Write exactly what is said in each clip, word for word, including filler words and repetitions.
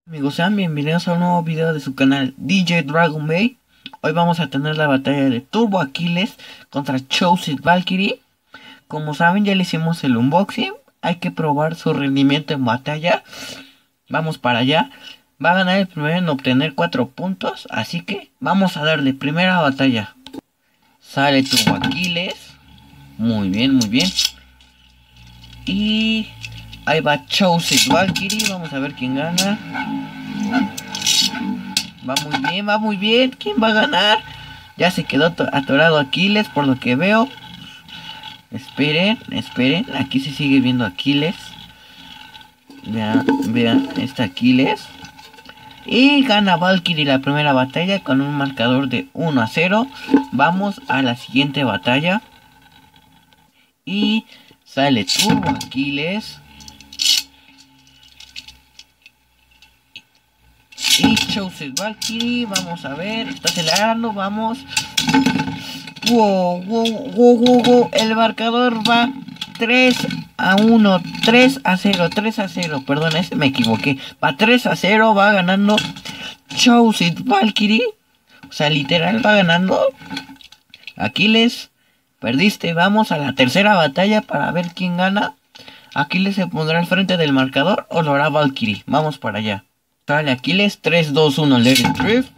Amigos, sean bienvenidos a un nuevo video de su canal D J Dragon Bay. Hoy vamos a tener la batalla de Turbo Aquiles contra Chosen Valkyrie. Como saben, ya le hicimos el unboxing. Hay que probar su rendimiento en batalla. Vamos para allá. Va a ganar el primero en obtener cuatro puntos. Así que vamos a darle primera batalla. Sale Turbo Aquiles. Muy bien, muy bien. Y ahí va Chosen Valkyrie. Vamos a ver quién gana. Va muy bien, va muy bien. ¿Quién va a ganar? Ya se quedó atorado Aquiles por lo que veo. Esperen, esperen. Aquí se sigue viendo Aquiles. Vean, vean, está Aquiles. Y gana Valkyrie la primera batalla con un marcador de uno a cero. Vamos a la siguiente batalla. Y sale Turbo Aquiles. Y Chosen Valkyrie, vamos a ver, está acelerando, vamos. Wow, wow, wow, wow, wow. El marcador va tres a uno, tres a cero, tres a cero, perdón, ese me equivoqué. Va tres a cero, va ganando Chosen Valkyrie. O sea, literal va ganando. Aquiles, perdiste, vamos a la tercera batalla para ver quién gana. Aquiles se pondrá al frente del marcador o lo hará Valkyrie, vamos para allá. Sale Aquiles, tres, dos, uno, let it drift.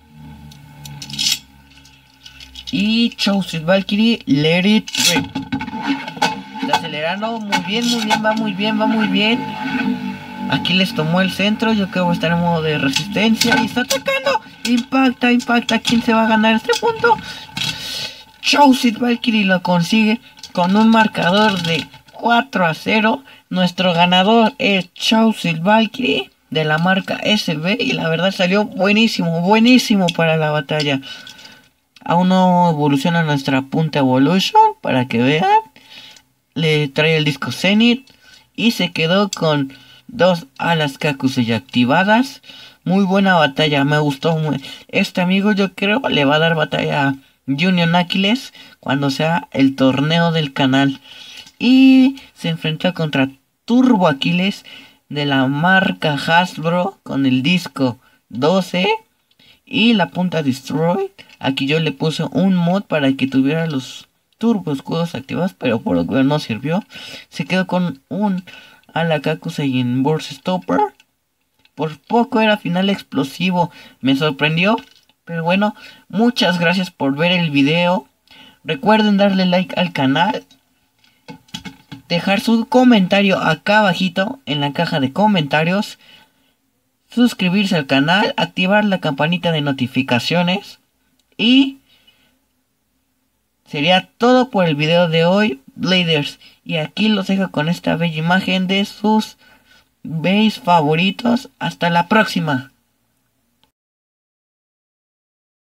Y Chosen Valkyrie, let it drift. Está acelerando, muy bien, muy bien, va muy bien, va muy bien. Aquiles tomó el centro, yo creo que estar en modo de resistencia y está atacando. Impacta, impacta, ¿quién se va a ganar este punto? Chosen Valkyrie lo consigue con un marcador de cuatro a cero. Nuestro ganador es Chosen Valkyrie de la marca S B y la verdad salió buenísimo, buenísimo para la batalla. Aún no evoluciona nuestra punta Evolution, para que vean. Le trae el disco Zenith y se quedó con dos alas Kakusei activadas. Muy buena batalla, me gustó muy. Este amigo yo creo le va a dar batalla a Union Aquiles cuando sea el torneo del canal. Y se enfrentó contra Turbo Aquiles de la marca Hasbro con el disco doce y la punta Destroy. Aquí yo le puse un mod para que tuviera los turbo escudos activados, pero por lo que no sirvió. Se quedó con un ala Kakusei en Burst Stopper. Por poco era final explosivo, me sorprendió. Pero bueno, muchas gracias por ver el video. Recuerden darle like al canal, dejar su comentario acá abajito en la caja de comentarios, suscribirse al canal, activar la campanita de notificaciones y sería todo por el video de hoy, Bladers. Y aquí los dejo con esta bella imagen de sus base favoritos. Hasta la próxima.